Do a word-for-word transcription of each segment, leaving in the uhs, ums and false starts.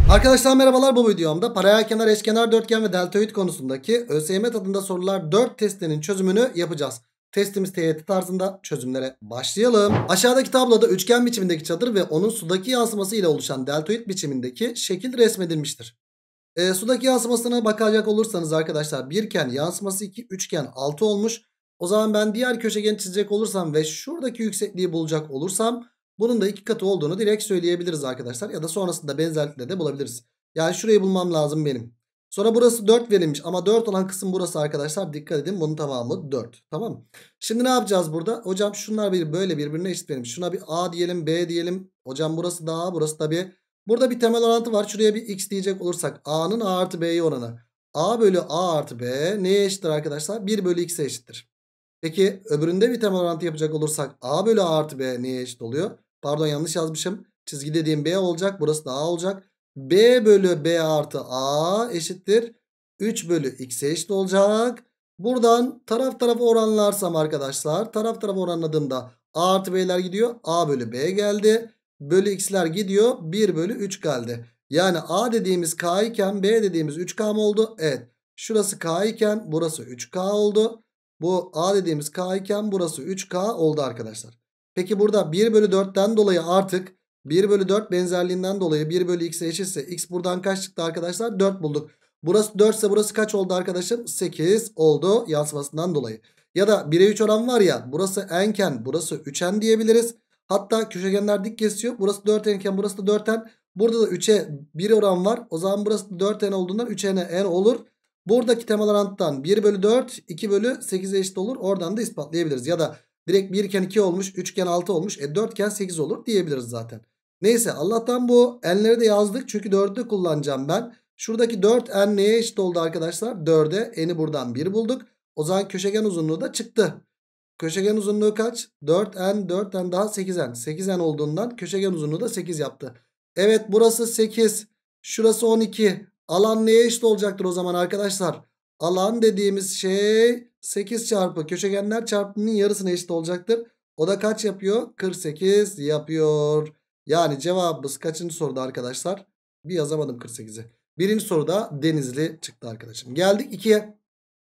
Arkadaşlar merhabalar, bu videomda paralel kenar, eşkenar dörtgen ve deltoid konusundaki ÖSYM tadında sorular dört testinin çözümünü yapacağız. Testimiz T Y T tarzında, çözümlere başlayalım. Aşağıdaki tabloda üçgen biçimindeki çadır ve onun sudaki yansıması ile oluşan deltoid biçimindeki şekil resmedilmiştir. E, sudaki yansımasına bakacak olursanız arkadaşlar, birken yansıması iki, üçgen altı olmuş. O zaman ben diğer köşegeni çizecek olursam ve şuradaki yüksekliği bulacak olursam bunun da iki katı olduğunu direkt söyleyebiliriz arkadaşlar. Ya da sonrasında benzerlikle de bulabiliriz. Yani şurayı bulmam lazım benim. Sonra burası dört verilmiş ama dört olan kısım burası arkadaşlar. Dikkat edin, bunun tamamı dört. Tamam mı? Şimdi ne yapacağız burada? Hocam şunlar bir böyle birbirine eşit verilmiş. Şuna bir A diyelim, B diyelim. Hocam burası da A, burası da B. Burada bir temel orantı var. Şuraya bir x diyecek olursak A'nın A artı B'ye oranı. A bölü A artı B neye eşittir arkadaşlar? bir bölü x'e eşittir. Peki öbüründe bir temel orantı yapacak olursak A bölü A artı B neye eşit oluyor? Pardon, yanlış yazmışım. Çizgi dediğim B olacak. Burası da A olacak. B bölü B artı A eşittir üç bölü x'e eşit olacak. Buradan taraf tarafa oranlarsam arkadaşlar, taraf tarafa oranladığımda A artı B'ler gidiyor. A bölü B geldi. Bölü x'ler gidiyor. bir bölü üç geldi. Yani A dediğimiz K iken B dediğimiz üç K mı oldu? Evet. Şurası K iken burası üç K oldu. Bu A dediğimiz K iken burası üç K oldu arkadaşlar. Peki burada bir bölü dörtten dolayı artık bir bölü dört benzerliğinden dolayı bir bölü x'e eşitse x buradan kaç çıktı arkadaşlar? dört bulduk. Burası dört ise burası kaç oldu arkadaşım? sekiz oldu yansımasından dolayı. Ya da bire üç oran var ya, burası n'ken burası üç n diyebiliriz. Hatta köşegenler dik kesiyor. Burası dört n iken burası da dört n. Burada da üçe bir oran var. O zaman burası da dört n olduğundan üç n'e n olur. Buradaki temel orantıdan bir bölü dört iki bölü sekize eşit olur. Oradan da ispatlayabiliriz. Ya da direkt bir iken iki olmuş, üç iken altı olmuş. E dört iken sekiz olur diyebiliriz zaten. Neyse, Allah'tan bu n'leri de yazdık. Çünkü dördü kullanacağım ben. Şuradaki dört n neye eşit oldu arkadaşlar? dörde. N'i buradan bir bulduk. O zaman köşegen uzunluğu da çıktı. Köşegen uzunluğu kaç? dört n, dört n daha sekiz n. sekiz n olduğundan köşegen uzunluğu da sekiz yaptı. Evet, burası sekiz. Şurası on iki. Alan neye eşit olacaktır o zaman arkadaşlar? Alan dediğimiz şey sekiz çarpı köşegenler çarpımının yarısına eşit olacaktır. O da kaç yapıyor? kırk sekiz yapıyor. Yani cevabımız kaçıncı soruda arkadaşlar? Bir yazamadım kırk sekizi. Birinci soruda Denizli çıktı arkadaşım. Geldik ikiye.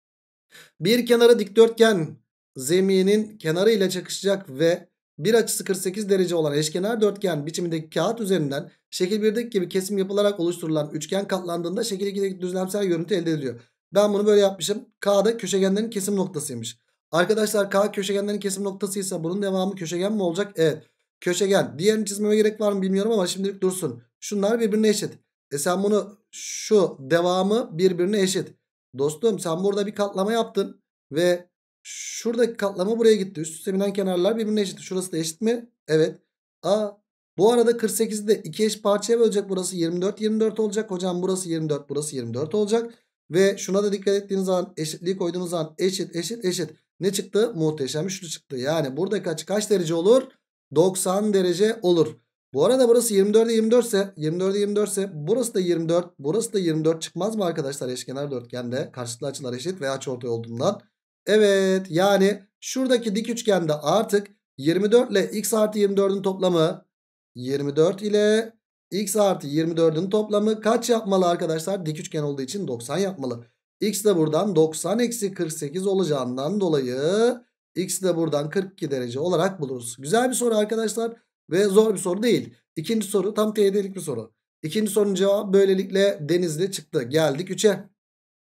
Bir kenarı dikdörtgen zeminin kenarı ile çakışacak ve bir açısı kırk sekiz derece olan eşkenar dörtgen biçimindeki kağıt üzerinden şekil birdeki gibi kesim yapılarak oluşturulan üçgen katlandığında şekil ikideki düzlemsel görüntü elde ediliyor. Ben bunu böyle yapmışım. K'da köşegenlerin kesim noktasıymış. Arkadaşlar K köşegenlerin kesim noktasıysa bunun devamı köşegen mi olacak? Evet. Köşegen. Diğerini çizmeme gerek var mı bilmiyorum ama şimdilik dursun. Şunlar birbirine eşit. E sen bunu, şu devamı birbirine eşit. Dostum sen burada bir katlama yaptın ve şuradaki katlama buraya gitti. Üst üste binen kenarlar birbirine eşit. Şurası da eşit mi? Evet. Aa, bu arada kırk sekizi de iki eş parçaya bölecek. Burası yirmi dört yirmi dört olacak. Hocam burası yirmi dört, burası yirmi dört olacak. Ve şuna da dikkat ettiğiniz zaman, eşitliği koyduğunuz zaman eşit eşit eşit. Ne çıktı? Muhteşem üçlü çıktı. Yani buradaki açı kaç derece olur? doksan derece olur. Bu arada burası yirmi dörde yirmi dört ise, yirmi dörde yirmi dört ise burası da yirmi dört, burası da yirmi dört çıkmaz mı arkadaşlar? Eşkenar dörtgende karşılıklı açılar eşit ve açıortay olduğundan. Evet, yani şuradaki dik üçgende artık yirmi dört ile x artı yirmi dördün toplamı, yirmi dört ile x artı yirmi dördün toplamı kaç yapmalı arkadaşlar? Dik üçgen olduğu için doksan yapmalı. X de buradan doksan eksi kırk sekiz olacağından dolayı x de buradan kırk iki derece olarak buluruz. Güzel bir soru arkadaşlar. Ve zor bir soru değil. İkinci soru tam T Y T'lik bir soru. İkinci sorunun cevabı böylelikle Denizli çıktı. Geldik üçe.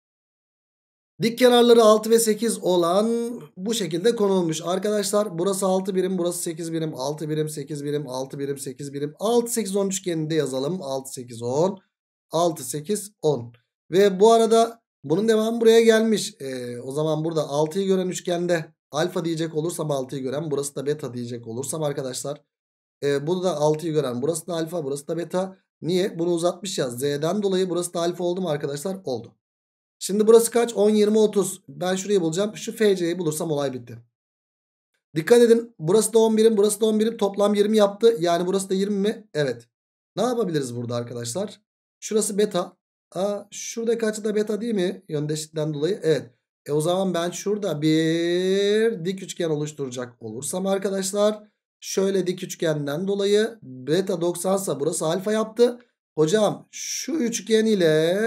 Dik kenarları altı ve sekiz olan bu şekilde konulmuş. Arkadaşlar burası altı birim, burası sekiz birim. altı birim, sekiz birim, altı birim, sekiz birim. altı, sekiz, on üçgeninde yazalım. altı, sekiz, on. altı, sekiz, on. Ve bu arada bunun devamı buraya gelmiş. Ee, o zaman burada altıyı gören üçgende alfa diyecek olursam, altıyı gören, burası da beta diyecek olursam arkadaşlar. E, bunu da altıyı gören, burası da alfa, burası da beta. Niye? Bunu uzatmış ya. Z'den dolayı burası da alfa oldu mu arkadaşlar? Oldu. Şimdi burası kaç? on, yirmi, otuz. Ben şurayı bulacağım. Şu F C'yi bulursam olay bitti. Dikkat edin. Burası da on birim, burası da on birim. Toplam yirmi yaptı. Yani burası da yirmi mi? Evet. Ne yapabiliriz burada arkadaşlar? Şurası beta. Aa, şuradaki açı da beta değil mi? Yöndeşlikten dolayı. Evet. E o zaman ben şurada bir dik üçgen oluşturacak olursam arkadaşlar, şöyle dik üçgenden dolayı beta doksan ise burası alfa yaptı. Hocam şu üçgen ile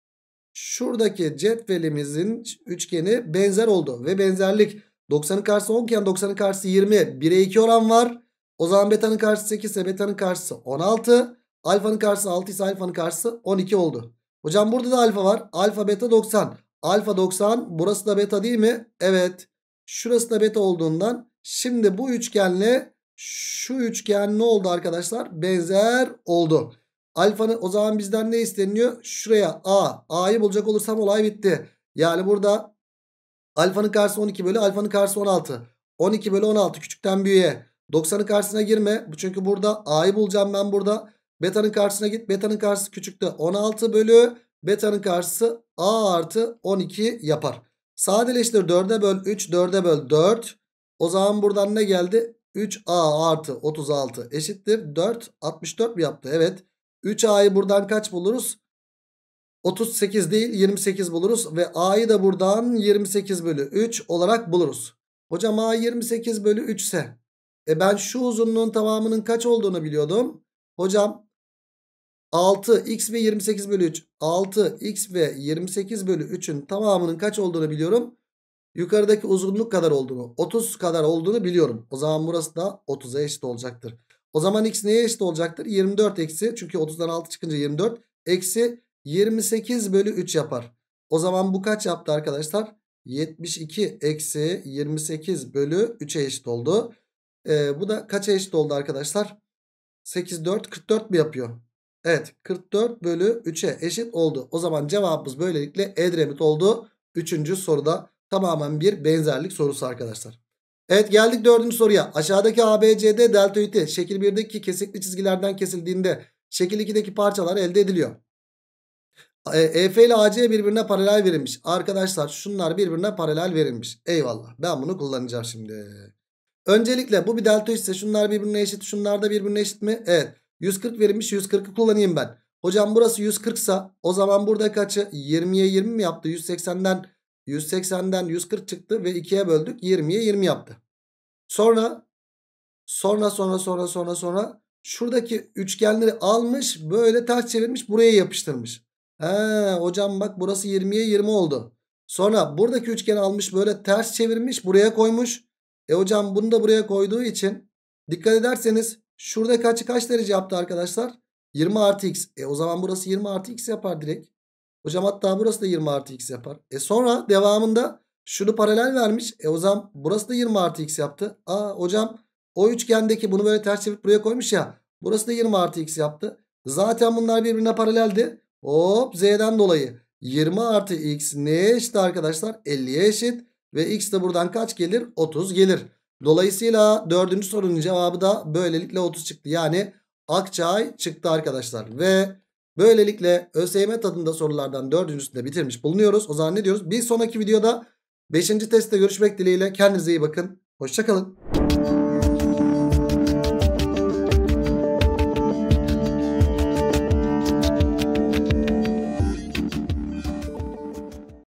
şuradaki cetvelimizin üçgeni benzer oldu. Ve benzerlik doksanın karşısı on iken doksanın karşısı yirmi. bire iki oran var. O zaman beta'nın karşısı sekiz ise beta'nın karşısı on altı. Alfanın karşısı altı ise alfanın karşısı on iki oldu. Hocam burada da alfa var. Alfa beta doksan. Alfa doksan, burası da beta değil mi? Evet. Şurası da beta olduğundan şimdi bu üçgenle şu üçgen ne oldu arkadaşlar? Benzer oldu. Alfanın o zaman bizden ne isteniyor? Şuraya A. A'yı bulacak olursam olay bitti. Yani burada alfanın karşısı on iki bölü alfanın karşısı on altı. on iki bölü on altı küçükten büyüğe. doksanın karşısına girme. Çünkü burada A'yı bulacağım ben burada. Beta'nın karşısına git. Beta'nın karşısı küçüktü. on altı bölü beta'nın karşısı A artı on iki yapar. Sadeleştir. dörde böl üç. dörde böl dört. O zaman buradan ne geldi? üç A artı otuz altı eşittir. dört. altmış dört mi yaptı? Evet. üç A'yı buradan kaç buluruz? otuz sekiz değil yirmi sekiz buluruz. Ve A'yı da buradan yirmi sekiz bölü üç olarak buluruz. Hocam A yirmi sekiz bölü üç ise e ben şu uzunluğun tamamının kaç olduğunu biliyordum. Hocam altı x ve yirmi sekiz bölü üç. altı x ve yirmi sekiz bölü üçün tamamının kaç olduğunu biliyorum. Yukarıdaki uzunluk kadar olduğunu, otuz kadar olduğunu biliyorum. O zaman burası da otuza eşit olacaktır. O zaman x neye eşit olacaktır? yirmi dört eksi, çünkü otuzdan altı çıkınca yirmi dört eksi yirmi sekiz bölü üç yapar. O zaman bu kaç yaptı arkadaşlar? yetmiş iki eksi yirmi sekiz bölü üçe eşit oldu. Ee, bu da kaça eşit oldu arkadaşlar? sekiz dört kırk dört mi yapıyor? Evet, kırk dört bölü üçe eşit oldu. O zaman cevabımız böylelikle Edremit oldu. Üçüncü soruda tamamen bir benzerlik sorusu arkadaşlar. Evet, geldik dördüncü soruya. Aşağıdaki A B C D deltoidi şekil birdeki kesikli çizgilerden kesildiğinde şekil ikideki parçalar elde ediliyor. E F ile A C birbirine paralel verilmiş. Arkadaşlar şunlar birbirine paralel verilmiş. Eyvallah, ben bunu kullanacağım şimdi. Öncelikle bu bir deltoid ise şunlar birbirine eşit, şunlar da birbirine eşit mi? Evet. yüz kırk verilmiş, yüz kırkı kullanayım ben. Hocam burası yüz kırk ise o zaman burada kaçı? yirmiye yirmi mi yaptı? yüz seksenden yüz seksenden yüz kırk çıktı ve ikiye böldük. yirmiye yirmi yaptı. Sonra sonra sonra sonra sonra sonra şuradaki üçgenleri almış, böyle ters çevirmiş, buraya yapıştırmış. He, hocam bak burası yirmiye yirmi oldu. Sonra buradaki üçgeni almış, böyle ters çevirmiş, buraya koymuş. E hocam bunu da buraya koyduğu için dikkat ederseniz şurada kaç kaç derece yaptı arkadaşlar? yirmi artı x. E o zaman burası yirmi artı x yapar direkt. Hocam hatta burası da yirmi artı x yapar. E sonra devamında şunu paralel vermiş. E o zaman burası da yirmi artı x yaptı. Aa hocam o üçgendeki bunu böyle ters çevirip buraya koymuş ya. Burası da yirmi artı x yaptı. Zaten bunlar birbirine paraleldi. Hop, z'den dolayı yirmi artı x neye eşit arkadaşlar? elliye eşit. Ve x de buradan kaç gelir? otuz gelir. Dolayısıyla dördüncü sorunun cevabı da böylelikle otuz çıktı. Yani Akçay çıktı arkadaşlar. Ve böylelikle ÖSYM tadında sorulardan dördüncüsünü de bitirmiş bulunuyoruz. O zaman ne diyoruz? Bir sonraki videoda beşinci testte görüşmek dileğiyle. Kendinize iyi bakın. Hoşça kalın.